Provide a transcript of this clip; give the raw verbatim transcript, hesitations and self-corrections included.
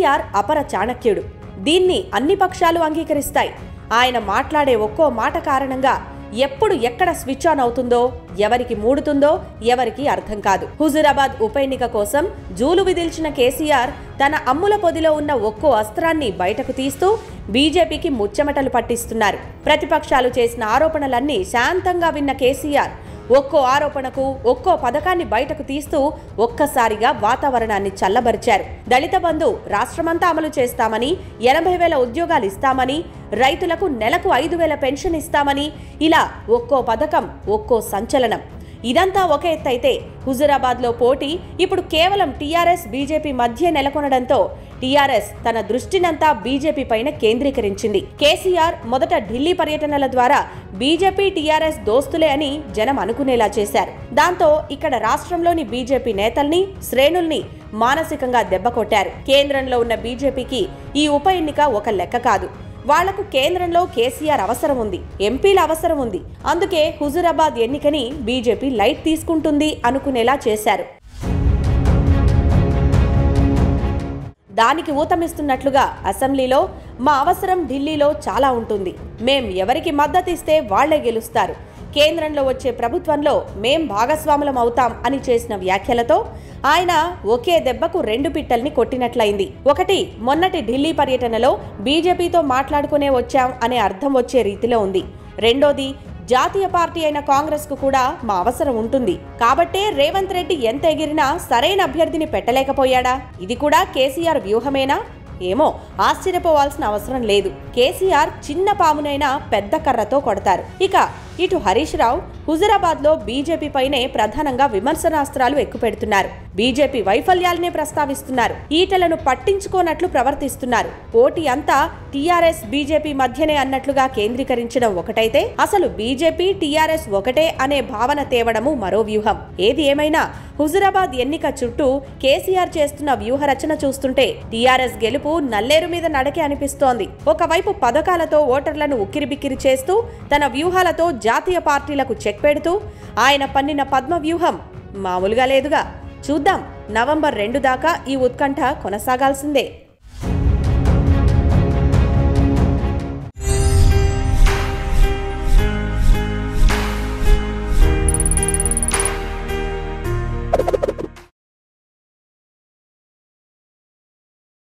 కేసీఆర్ అపర చాణక్యుడు. దీన్ని అన్ని పక్షాలు అంగీకరిస్తాయి. ఆయన మాట్లాడే ఒక్కో మాట కారణంగా ఎప్పుడు ఎక్కడ స్విచ్ ఆన్ అవుతుందో, ఎవరికి మూడుతుందో ఎవరికి అర్థం కాదు. హుజురాబాద్ ఉప ఎన్నిక కోసం జూలు విదిల్చిన కేసీఆర్ తన అమ్ముల పొదిలో ఉన్న ఒక్కో అస్త్రాన్ని బయటకు తీస్తూ బీజేపీకి ముచ్చెమటలు పట్టిస్తున్నారు. ప్రతిపక్షాలు చేసిన ఆరోపణలన్నీ శాంతంగా విన్న కేసీఆర్ ఒక్కో ఆరోపణకు ఒక్కో పథకాన్ని బయటకు తీస్తూ ఒక్కసారిగా వాతావరణాన్ని చల్లబరిచారు. దళిత బంధు రాష్ట్రమంతా అమలు చేస్తామని, ఎనభై వేల ఉద్యోగాలు ఇస్తామని, రైతులకు నెలకు ఐదు వేల పెన్షన్ ఇస్తామని, ఇలా ఒక్కో పథకం ఒక్కో సంచలనం. ఇదంతా ఒక ఎత్తైతే హుజురాబాద్లో పోటీ ఇప్పుడు కేవలం టీఆర్ఎస్ బీజేపీ మధ్య నెలకొనడంతో టీఆర్ఎస్ తన దృష్టినంతా బీజేపీ పైన కేంద్రీకరించింది. కేసీఆర్ మొదట ఢిల్లీ పర్యటనల ద్వారా బీజేపీ టీఆర్ఎస్ దోస్తులే అని జనం అనుకునేలా చేశారు. దాంతో ఇక్కడ రాష్ట్రంలోని బీజేపీ నేతల్ని, శ్రేణుల్ని మానసికంగా దెబ్బకొట్టారు. కేంద్రంలో ఉన్న బీజేపీకి ఈ ఉప ఎన్నిక ఒక లెక్క కాదు. వాళ్లకు కేంద్రంలో కేసీఆర్ అవసరం ఉంది, ఎంపీల అవసరం ఉంది. అందుకే హుజురాబాద్ ఎన్నికని బీజేపీ లైట్ తీసుకుంటుంది అనుకునేలా చేశారు. దానికి ఊతమిస్తున్నట్లుగా అసెంబ్లీలో మా అవసరం ఢిల్లీలో చాలా ఉంటుంది, మేం ఎవరికి మద్దతిస్తే వాళ్లే గెలుస్తారు, కేంద్రంలో వచ్చే ప్రభుత్వంలో మేం భాగస్వాములం అవుతాం అని చేసిన వ్యాఖ్యలతో ఆయన ఒకే దెబ్బకు రెండు పిట్టల్ని కొట్టినట్లయింది. ఒకటి, మొన్నటి ఢిల్లీ పర్యటనలో బీజేపీతో మాట్లాడుకునే వచ్చాం అనే అర్థం వచ్చే రీతిలో ఉంది. రెండోది, జాతీయ పార్టీ అయిన కాంగ్రెస్ కు కూడా మా అవసరం ఉంటుంది కాబట్టే రేవంత్ రెడ్డి ఎంత ఎగిరినా సరైన అభ్యర్థిని పెట్టలేకపోయాడా? ఇది కూడా కేసీఆర్ వ్యూహమేనా? ఏమో, ఆశ్చర్యపోవాల్సిన అవసరం లేదు. కేసీఆర్ చిన్న పామునైనా పెద్ద కర్రతో కొడతారు. ఇక ఇటు హరీష్ రావు హుజురాబాద్ లో బీజేపీ పైనే ప్రధానంగా విమర్శనాస్త్రాలు ఎక్కుపెడుతున్నారు. బీజేపీ వైఫల్యాలనే ప్రస్తావిస్తున్నారు. ఈటలను పట్టించుకోనట్లు ప్రవర్తిస్తున్నారు. పోటీ అంతా టీఆర్ఎస్ బీజేపీ మధ్యనే అన్నట్లుగా కేంద్రీకరించడం ఒకటైతే అసలు బీజేపీ టీఆర్ఎస్ ఒకటే అనే భావన తేవడము మరో వ్యూహం. ఏది ఏమైనా హుజురాబాద్ ఎన్నిక చుట్టూ కేసీఆర్ చేస్తున్న వ్యూహరచన చూస్తుంటే టీఆర్ఎస్ గెలుపు నల్లేరు మీద నడకే అనిపిస్తోంది. ఒకవైపు పథకాలతో ఓటర్లను ఉక్కిరిబిక్కిరి చేస్తూ తన వ్యూహాలతో జాతీయ పార్టీలకు చెక్ పెడుతూ ఆయన పన్నిన పద్మ వ్యూహం మామూలుగా లేదుగా. చూద్దాం, నవంబర్ రెండు దాకా ఈ ఉత్కంఠ కొనసాగాల్సిందే.